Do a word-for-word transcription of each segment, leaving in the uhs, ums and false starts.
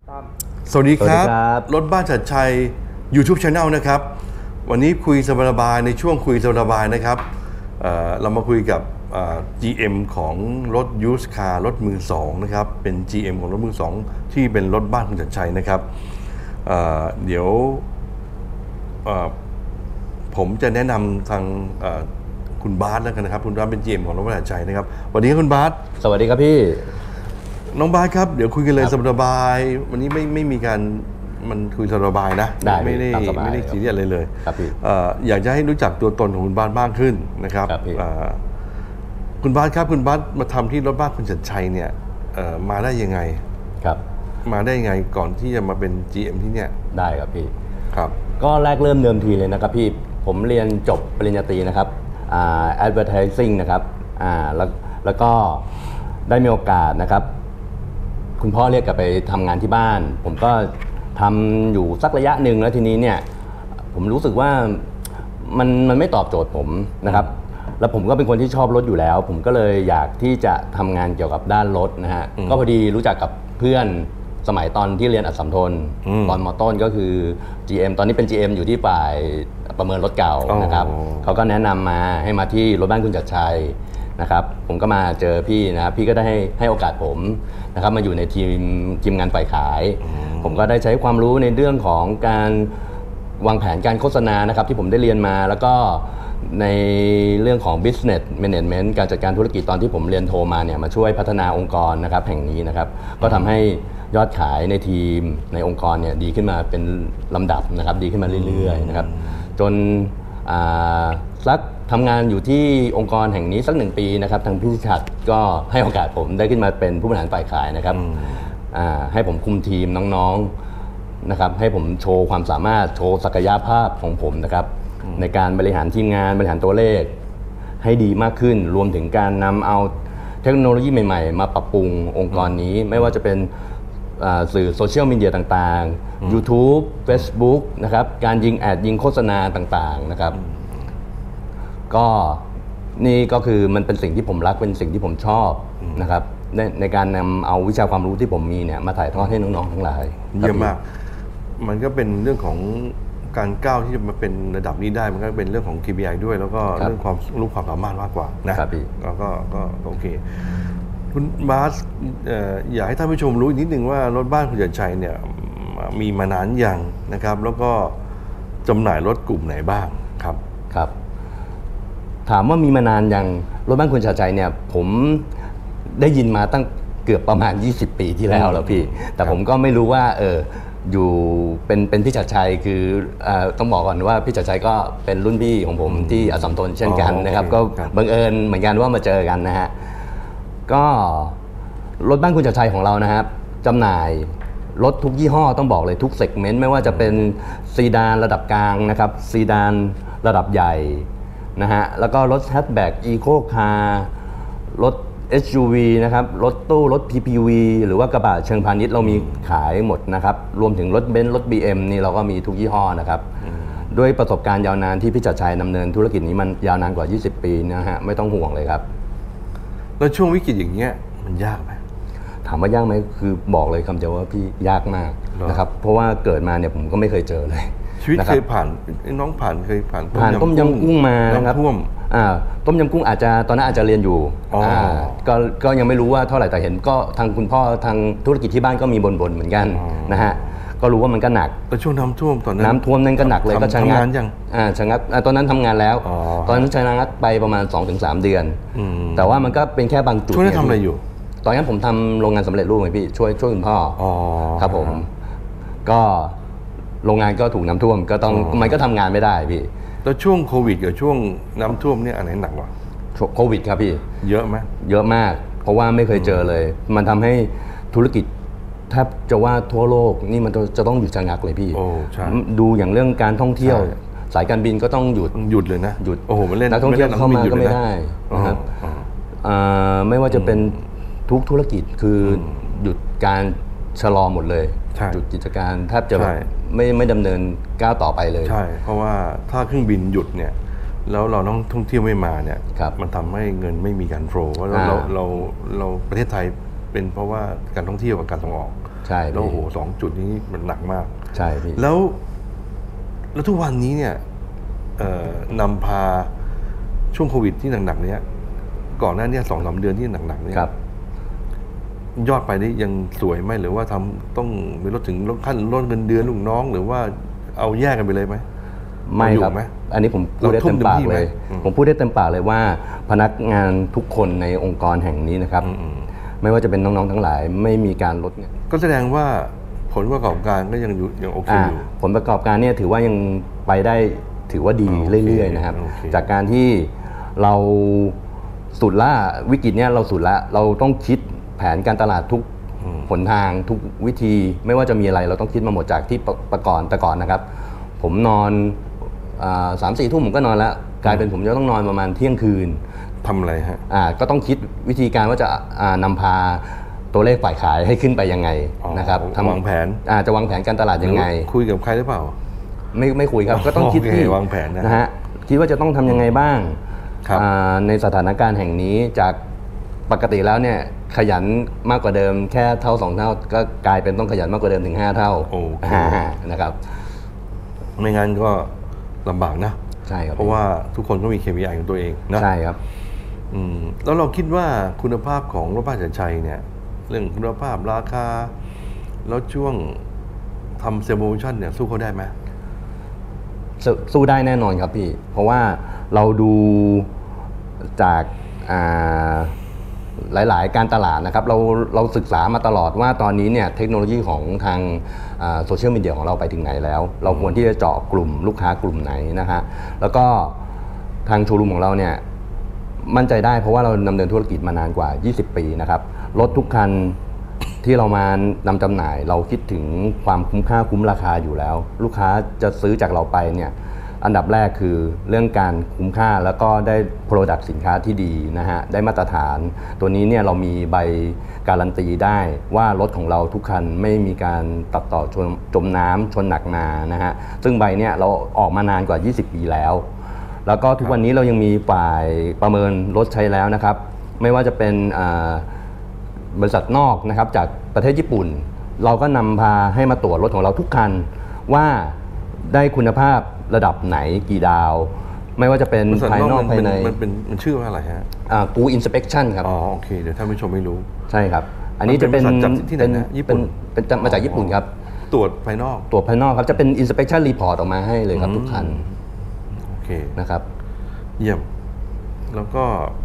สวัสดีครับรถบ้านฉัตรชัย YouTube Channel นะครับวันนี้คุยสบายๆในช่วงคุยสบายๆนะครับ เ, เรามาคุยกับ จี เอ็ม ของรถ Used Car รถมือสองนะครับเป็น จี เอ็ม ของรถมือสองที่เป็นรถบ้านคุณฉัตรชัยนะครับ เ, เดี๋ยวผมจะแนะนำทางคุณบาสแล้วกันนะครับคุณบาสเป็น จี เอ็ม ของรถบ้านฉัตรชัยนะครับสวัสดีครับคุณบาสสวัสดีครับพี่น้องบาสครับเดี๋ยวคุยกันเลยสบายๆวันนี้ไม่ไม่มีการมันคุยสบายนะไม่ได้ไม่ได้ซีเรียสอะไรเลยอยากจะให้รู้จักตัวตนของคุณบาสมากขึ้นนะครับคุณบาสครับคุณบาสมาทำที่รถบ้านคุณฉัตรชัยเนี่ยมาได้ยังไงครับมาได้ยังไงก่อนที่จะมาเป็น จี เอ็ม ที่เนี่ยได้ครับพี่ครับก็แรกเริ่มเดิมทีเลยนะครับพี่ผมเรียนจบปริญญาตรีนะครับอ่า advertising นะครับอ่าแล้วแล้วก็ได้มีโอกาสนะครับคุณพ่อเรียกกลับไปทำงานที่บ้านผมก็ทำอยู่สักระยะหนึ่งแล้วทีนี้เนี่ยผมรู้สึกว่ามันมันไม่ตอบโจทย์ผมนะครับแล้วผมก็เป็นคนที่ชอบรถอยู่แล้วผมก็เลยอยากที่จะทำงานเกี่ยวกับด้านรถนะฮะก็พอดีรู้จักกับเพื่อนสมัยตอนที่เรียนอัสสัมทนตอนม.ต้นก็คือ จี เอ็ม ตอนนี้เป็น จี เอ็ม อยู่ที่ฝ่ายประเมินรถเก่านะครับเขาก็แนะนำมาให้มาที่รถบ้านคุณฉัตรชัยนะครับผมก็มาเจอพี่นะครับพี่ก็ได้ให้ให้โอกาสผมนะครับมาอยู่ในทีมทีมงานฝ่ายขายผมก็ได้ใช้ความรู้ในเรื่องของการวางแผนการโฆษณานะครับที่ผมได้เรียนมาแล้วก็ในเรื่องของ business management การจัดการธุรกิจตอนที่ผมเรียนโทมาเนี่ยมาช่วยพัฒนาองค์กรนะครับแห่งนี้นะครับก็ทำให้ยอดขายในทีมในองค์กรเนี่ยดีขึ้นมาเป็นลำดับนะครับดีขึ้นมาเรื่อยๆนะครับจนสักทำงานอยู่ที่องค์กรแห่งนี้สักหนึ่งปีนะครับทางพี่ชัดก็ให้โอกาสผมได้ขึ้นมาเป็นผู้บริหารฝ่ายขายนะครับให้ผมคุมทีมน้องๆนะครับให้ผมโชว์ความสามารถโชว์ศักยภาพของผมนะครับในการบริหารทีมงานบริหารตัวเลขให้ดีมากขึ้นรวมถึงการนำเอาเทคโนโลยีใหม่ๆมาปรับปรุงองค์กรนี้ไม่ว่าจะเป็นสื่อโซเชียลมีเดียต่างๆ YouTube Facebook นะครับการยิงแอดยิงโฆษณาต่างๆนะครับก็นี่ก็คือมันเป็นสิ่งที่ผมรักเป็นสิ่งที่ผมชอบนะครับในในการนำเอาวิชาความรู้ที่ผมมีเนี่ยมาถ่ายทอดให้น้องๆทั้งหลายเยี่ยมมากมันก็เป็นเรื่องของการก้าวที่จะมาเป็นระดับนี้ได้มันก็เป็นเรื่องของ เค พี ไอ ด้วยแล้วก็เรื่องความรู้ความสามารถมากกว่านะครับก็ก็ก็โอเคคุณบาสอยากให้ท่านผู้ชมรู้อีกนิดนึงว่ารถบ้านคุณฉัตรชัยเนี่ยมีมานานยังนะครับแล้วก็จำหน่ายรถกลุ่มไหนบ้างครับครับถามว่ามีมานานยังรถบ้านคุณฉัตรชัยเนี่ยผมได้ยินมาตั้งเกือบประมาณยี่สิบปีที่แล้วแล้วพี่แต่ผมก็ไม่รู้ว่าเอออยู่เป็นเป็นพี่ฉัตรชัยคือต้องบอกก่อนว่าพี่ฉัตรชัยก็เป็นรุ่นพี่ของผมที่อัสสัมทนเช่นกันนะครับก็บังเอิญเหมือนกันว่ามาเจอกันนะฮะก็รถบ้านคุณฉัตรชัยของเรานะครับจำหน่ายรถทุกยี่ห้อต้องบอกเลยทุกเซกเมนต์ไม่ว่าจะเป็นซีดานระดับกลางนะครับซีดานระดับใหญ่นะฮะแล้วก็รถแฮชแบ็กอีโคคาร์รถ เอส ยู วี นะครับรถตู้รถ พี พี วี หรือว่ากระบะเชิงพาณิชย์เรามีขายหมดนะครับรวมถึงรถเบนซ์รถ บี เอ็ม นี่เราก็มีทุกยี่ห้อนะครับด้วยประสบการณ์ยาวนานที่พี่ฉัตรชัยดำเนินธุรกิจนี้มันยาวนานกว่ายี่สิบปีนะฮะไม่ต้องห่วงเลยครับแล้วช่วงวิกฤตอย่างเงี้ยมันยากไหมถามว่ายากไหมคือบอกเลยคำเดียวว่าพี่ยากมากนะครับเพราะว่าเกิดมาเนี่ยผมก็ไม่เคยเจอเลยชีวิตเคยผ่านน้องผ่านเคยผ่านผ่านต้มยำกุ้งมานะครับท่วมอ่าต้มยำกุ้งอาจจะตอนนั้นอาจจะเรียนอยู่อ่าก็ก็ยังไม่รู้ว่าเท่าไหร่แต่เห็นก็ทางคุณพ่อทางธุรกิจที่บ้านก็มีบ่นๆเหมือนกันนะฮะก็รู้ว่ามันก็หนักแต่ช่วงน้ำท่วมตอนนั้นน้ำท่วมนั่นก็หนักเลยก็ชะงักอ่าชะงักตอนนั้นทำงานแล้วตอนนั้นชะงักไปประมาณ สองถึงสาม เดือนแต่ว่ามันก็เป็นแค่บางจุดช่วงนั้นทำอะไรอยู่ตอนนั้นผมทำโรงงานสำเร็จรูปไงพี่ช่วยช่วยคุณพ่อครับผมก็โรงงานก็ถูกน้ำท่วมก็ต้องมันก็ทำงานไม่ได้พี่แล้วช่วงโควิดกับช่วงน้ำท่วมเนี่ยอันไหนหนักกว่าโควิดครับพี่เยอะไหมเยอะมากเพราะว่าไม่เคยเจอเลยมันทำให้ธุรกิจแทบจะว่าทั่วโลกนี่มันจะต้องหยุดชะงักเลยพี่ดูอย่างเรื่องการท่องเที่ยวสายการบินก็ต้องหยุดหยุดเลยนะหยุดโอ้โหมันเล่นนักท่องเที่ยวเข้ามาก็ไม่ได้นะครับไม่ว่าจะเป็นทุกธุรกิจคือหยุดการชะลอหมดเลยหยุดกิจการแทบจะไม่ไม่ดำเนินก้าวต่อไปเลยใช่เพราะว่าถ้าเครื่องบินหยุดเนี่ยแล้วเราต้องท่องเที่ยวไม่มาเนี่ยมันทำให้เงินไม่มีการโฟลว์เพราะเราเราเราประเทศไทยเป็นเพราะว่าการท่องเที่ยวกับการส่งออกใช่แล้วโอ้โหสองจุดนี้มันหนักมากใช่พี่แล้วแล้วทุกวันนี้เนี่ยนำพาช่วงโควิดที่หนักๆเนี้ยก่อนหน้านี้สองสามเดือนที่หนักๆเนี้ยยอดไปได้ยังสวยไหมหรือว่าทำต้องไปลดถึงลดขั้นลดเงินเดือนลูกน้องหรือว่าเอาแยกกันไปเลยไหมไม่ครับอันนี้ผมพูดได้เต็มปากเลยผมพูดได้เต็มปากเลยว่าพนักงานทุกคนในองค์กรแห่งนี้นะครับไม่ว่าจะเป็นน้องๆทั้งหลายไม่มีการลดเนี่ยก็แสดงว่าผลประกอบการก็ยังอยู่ยังโอเคอยู่ผลประกอบการเนี่ยถือว่ายังไปได้ถือว่าดีเรื่อยๆนะครับจากการที่เราสุดละวิกฤตเนี่ยเราสุดละเราต้องคิดแผนการตลาดทุกหนทางทุกวิธีไม่ว่าจะมีอะไรเราต้องคิดมาหมดจากที่ประก่อนแต่ก่อนนะครับผมนอนสามสี่ทุ่มผมก็นอนแล้วกลายเป็นผมจะต้องนอนประมาณเที่ยงคืนทำอะไรฮะอ่าก็ต้องคิดวิธีการว่าจะนำพาตัวเลขฝ่ายขายให้ขึ้นไปยังไงนะครับวางแผนอ่าจะวางแผนการตลาดยังไงคุยกับใครหรือเปล่าไม่ไม่คุยครับก็ต้องคิดที่วางแผนนะฮะคิดว่าจะต้องทำยังไงบ้างในสถานการณ์แห่งนี้จากปกติแล้วเนี่ยขยันมากกว่าเดิมแค่เท่าสองเท่าก็กลายเป็นต้องขยันมากกว่าเดิมถึงห้าเท่านะครับไม่งั้นก็ลำบากนะใช่ครับเพราะว่าทุกคนก็มี เค พี ไอ ของตัวเองนะใช่ครับแล้วเราคิดว่าคุณภาพของรถบ้านฉันชัยเนี่ยเรื่องคุณภาพราคาแล้วช่วงทำเซลล์โปรโมชั่นเนี่ยสู้เขาได้ไหมสู้ได้แน่นอนครับพี่เพราะว่าเราดูจากหลายๆการตลาดนะครับเราเราศึกษามาตลอดว่าตอนนี้เนี่ยเทคโนโลยีของทางโซเชียลมีเดียของเราไปถึงไหนแล้วเราควรที่จะเจาะกลุ่มลูกค้ากลุ่มไหนนะฮะแล้วก็ทางโชว์รูมของเราเนี่ยมั่นใจได้เพราะว่าเราดำเนินธุรกิจมานานกว่ายี่สิบปีนะครับรถทุกคันที่เรามานำจำหน่ายเราคิดถึงความคุ้มค่าคุ้มราคาอยู่แล้วลูกค้าจะซื้อจากเราไปเนี่ยอันดับแรกคือเรื่องการคุ้มค่าแล้วก็ได้ Product สินค้าที่ดีนะฮะได้มาตรฐานตัวนี้เนี่ยเรามีใบการันตีได้ว่ารถของเราทุกคันไม่มีการตัดต่อชนจมน้ำชนหนักมานะฮะซึ่งใบเนี่ยเราออกมานานกว่ายี่สิบปีแล้วแล้วก็ทุกวันนี้เรายังมีฝ่ายประเมินรถใช้แล้วนะครับไม่ว่าจะเป็นบริษัทนอกนะครับจากประเทศญี่ปุ่นเราก็นำพาให้มาตรวจรถของเราทุกคันว่าได้คุณภาพระดับไหนกี่ดาวไม่ว่าจะเป็นภายนอกภายในมันเป็นมันชื่อว่าอะไรฮะอ่ากูอินสเปคชั่นครับอ๋อโอเคเดี๋ยวท่านผู้ชมไม่รู้ใช่ครับอันนี้จะเป็นที่ไหนนะญี่ปุ่นเป็นมาจากญี่ปุ่นครับตรวจภายนอกตรวจภายนอกครับจะเป็น inspection report ออกมาให้เลยครับทุกคันโอเคนะครับเยี่ยมแล้วก็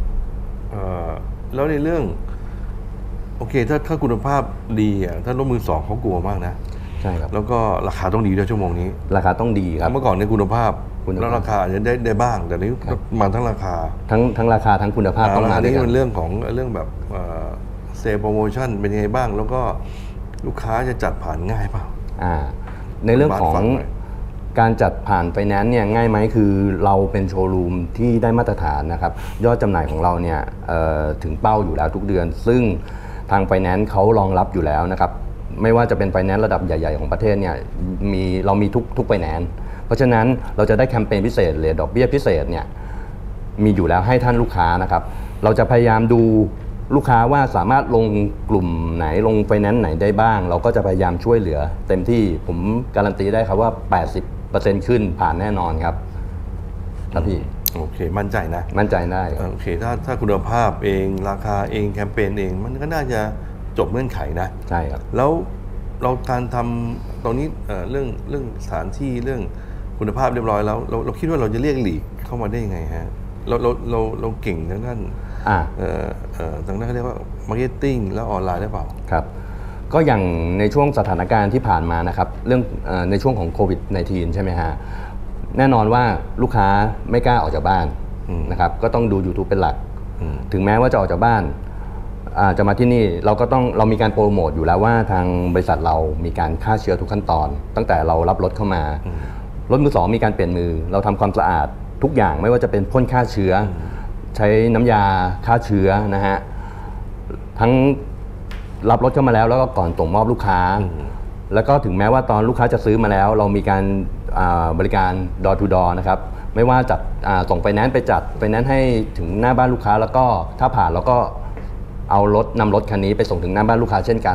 แล้วในเรื่องโอเคถ้าถ้าคุณภาพดีอ่ะถ้ารถมือสองเขากลัวมากนะใช่ครับแล้วก็ราคาต้องดีด้วยชั่วโมงนี้ราคาต้องดีครับเมื่อก่อนในคุณภาพแล้วราคาอาจจะได้ได้บ้างแต่นี้มาทั้งราคาทั้งทั้งราคาทั้งคุณภาพต้องมาด้วยกันนี่เป็นเรื่องของเรื่องแบบเซลล์โปรโมชั่นเป็นยังไงบ้างแล้วก็ลูกค้าจะจัดผ่านง่ายเปล่าอ่าในเรื่องของการจัดผ่านไฟแนนซ์เนี่ยง่ายไหมคือเราเป็นโชว์รูมที่ได้มาตรฐานนะครับยอดจำหน่ายของเราเนี่ยถึงเป้าอยู่แล้วทุกเดือนซึ่งทางไฟแนนซ์เขารองรับอยู่แล้วนะครับไม่ว่าจะเป็นไฟแนนซ์ระดับใหญ่ๆของประเทศเนี่ยมีเรามีทุกทุกไฟแนนซ์เพราะฉะนั้นเราจะได้แคมเปญพิเศษหรือดอกเบี้ยพิเศษเนี่ยมีอยู่แล้วให้ท่านลูกค้านะครับเราจะพยายามดูลูกค้าว่าสามารถลงกลุ่มไหนลงไฟแนนซ์ไหนได้บ้างเราก็จะพยายามช่วยเหลือเต็มที่ผมการันตีได้ครับว่า แปดสิบเปอร์เซ็นต์ ขึ้นผ่านแน่นอนครับครับพี่โอเคมั่นใจนะมั่นใจได้โอเคถ้าถ้าคุณภาพเองราคาเองแคมเปญเองมันก็น่าจะจบเงื่อนไขนะใช่ครับแล้วเราการทำตรงนี้เรื่องเรื่องสถานที่เรื่องคุณภาพเรียบร้อยแล้วเราเราคิดว่าเราจะเรียกหลีกเข้ามาได้ยังไงฮะเราเราเราเราเก่งทางด้านอ่าเอ่อเอ่อทางด้านเขาเรียกว่ามาร์เก็ตติ้งแล้วออนไลน์ได้เปล่าครับก็อย่างในช่วงสถานการณ์ที่ผ่านมานะครับเรื่องในช่วงของโควิด สิบเก้า ใช่ไหมฮะแน่นอนว่าลูกค้าไม่กล้าออกจากบ้านนะครับก็ต้องดู YouTube เป็นหลักถึงแม้ว่าจะออกจากบ้านจะมาที่นี่เราก็ต้องเรามีการโปรโมทอยู่แล้วว่าทางบริษัทเรามีการฆ่าเชื้อทุกขั้นตอนตั้งแต่เรารับรถเข้ามารถมือสองมีการเปลี่ยนมือเราทำความสะอาดทุกอย่างไม่ว่าจะเป็นพ่นฆ่าเชื้อใช้น้ำยาฆ่าเชื้อนะฮะทั้งรับรถเข้ามาแล้วแล้วก็ก่อนส่งมอบลูกค้าแล้วก็ถึงแม้ว่าตอนลูกค้าจะซื้อมาแล้วเรามีการบริการ door to door นะครับไม่ว่าจัดส่งไฟแนนซ์ไปจัดไฟแนนซ์ให้ถึงหน้าบ้านลูกค้าแล้วก็ถ้าผ่านแล้วก็เอารถนำรถคันนี้ไปส่งถึงหน้าบ้านลูกค้าเช่นกัน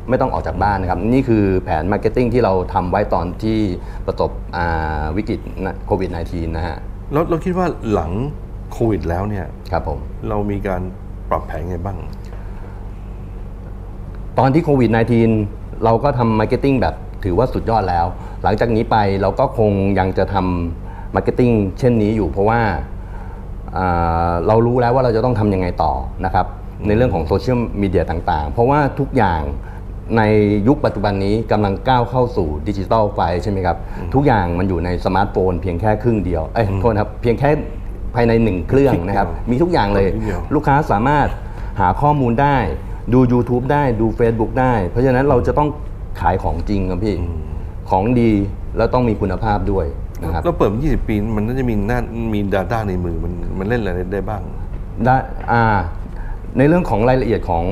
ไม่ต้องออกจากบ้านนะครับนี่คือแผนมาร์เก็ตติ้งที่เราทำไว้ตอนที่ประสบวิกฤตโควิด สิบเก้า นะฮะแล้วเราคิดว่าหลังโควิดแล้วเนี่ยครับผมเรามีการปรับแผนไงบ้างตอนที่โควิด สิบเก้า เราก็ทำมาร์เก็ตติ้งแบบถือว่าสุดยอดแล้วหลังจากนี้ไปเราก็คงยังจะทำมาร์เก็ตติ้งเช่นนี้อยู่เพราะว่าเรารู้แล้วว่าเราจะต้องทำยังไงต่อนะครับในเรื่องของโซเชียลมีเดียต่างๆเพราะว่าทุกอย่างในยุคปัจจุบันนี้กำลังก้าวเข้าสู่ดิจิทัลไฟใช่ไหมครับทุกอย่างมันอยู่ในสมาร์ทโฟนเพียงแค่ครึ่งเดียวเอ้ยโทษครับเพียงแค่ภายในหนึ่งเครื่องนะครับมีทุกอย่างเลยลูกค้าสามารถหาข้อมูลได้ดู YouTube ได้ดู Facebook ได้เพราะฉะนั้นเราจะต้องขายของจริงครับพี่ของดีแล้วต้องมีคุณภาพด้วยนะครับเราเปิดมายี่สิบปีมันน่าจะมีหน้ามี Data ในมือมันมันเล่นอะไรได้บ้างได้อ่าในเรื่องของรายละเอียดของ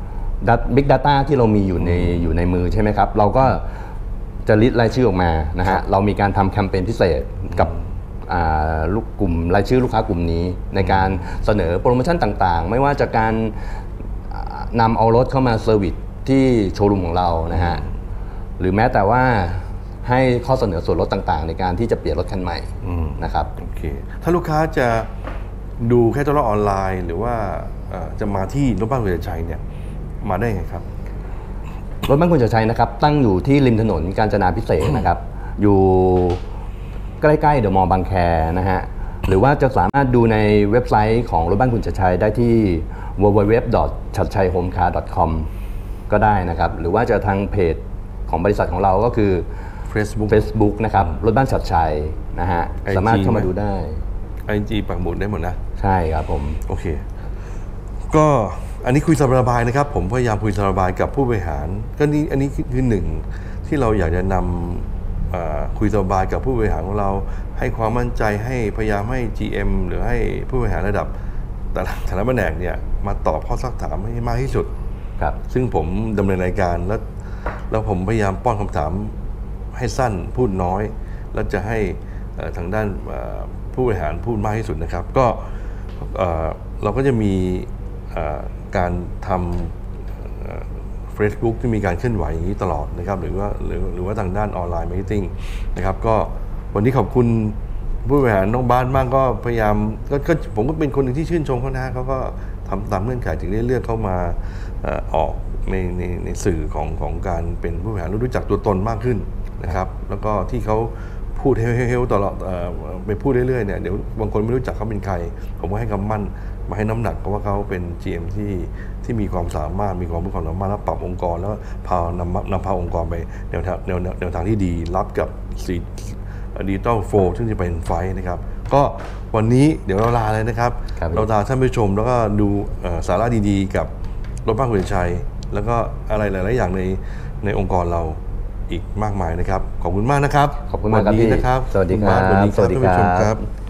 Big Data ที่เรามีอยู่ในอยู่ในมือใช่ไหมครับเราก็จะลิสต์รายชื่อออกมานะฮะเรามีการทำแคมเปญพิเศษกับลูกกลุ่มรายชื่อลูกค้ากลุ่มนี้ในการเสนอโปรโมชั่นต่างๆไม่ว่าจะการนำเอารถเข้ามาเซอร์วิสที่โชว์รูมของเรานะฮะหรือแม้แต่ว่าให้ข้อเสนอส่วนลดต่างๆในการที่จะเปลี่ยนรถคันใหม่นะครับโอเคถ้าลูกค้าจะดูแค่ตัวรถออนไลน์หรือว่าจะมาที่รถบ้านคุณชัยเนี่ยมาได้ไงครับรถบ้านคุณชัยนะครับตั้งอยู่ที่ริมถนนกาญจนาภิเษกนะครับอยู่ใกล้ๆเดอะมอลล์บางแคนะฮะหรือว่าจะสามารถดูในเว็บไซต์ของรถบ้านคุณชัยได้ที่ ดับเบิลยู ดับเบิลยู ดับเบิลยู ดอท ชัดชัยโฮมคาร์ ดอท คอม ก็ได้นะครับหรือว่าจะทางเพจของบริษัทของเราก็คือ Facebook Facebook นะครับรถบ้านชัดชัยนะฮะสามารถเข้ามาดูได้ไอ จี ปักหมุดได้หมดนะใช่ครับผมโอเคก็อันนี้คุยสบายๆนะครับผมพยายามคุยสบายกับผู้บริหารก็นี่อันนี้คือหนึ่งที่เราอยากจะนำคุยสบายกับผู้บริหารของเราให้ความมั่นใจให้พยายามให้ จี เอ็ม หรือให้ผู้บริหารระดับแต่ละแต่ละแผนกเนี่ยมาตอบข้อซักถามให้มากที่สุดครับซึ่งผมดำเนินรายการแล้วแล้วผมพยายามป้อนคำถามให้สั้นพูดน้อยแล้วจะให้ทางด้านผู้บริหารพูดมากที่สุดนะครับก็เราก็จะมีการทำ Facebook ที่มีการเคลื่อนไหวอย่างนี้ตลอดนะครับหรือว่าหรือหรือว่าทางด้านออนไลน์มาร์เก็ตติ้งนะครับก็วันนี้ขอบคุณผู้บริหารน้องบ้านมากก็พยายามก็ผมก็เป็นคนหนึ่งที่ชื่นชมเขานะเขาก็ทำตามเงื่อนไขถึงได้เลือกเข้ามาออกในในในสื่อของของการเป็นผู้บริหารรู้จักตัวตนมากขึ้นนะครับแล้วก็ที่เขาพูดเฮลๆตลอดไปพูดเรื่อยๆเนี่ยเดี๋ยวบางคนไม่รู้จักเขาเป็นใครผมก็ให้คำมั่นมาให้น้ำหนักเพราะว่าเขาเป็น จี เอ็ม ที่ที่มีความสามารถมีความรู้ความสามารถแล้วปรับองค์กรแล้วพานำนำพาองค์กรไปแนวทางแนวแนวทางที่ดีรับกับสีดิจิตอลโฟร์ซึ่งจะเป็นไฟนะครับก็วันนี้เดี๋ยวเราลาเลยนะครับเราลาท่านผู้ชมแล้วก็ดูสาระดีๆกับรถบ้านคุณชัยแล้วก็อะไรหลายๆอย่างในในองค์กรเราอีกมากมายนะครับขอบคุณมากนะครับขอบคุณมากครับพี่นะครับสวัสดีครับสวัสดีครับท่านผู้ชมครับ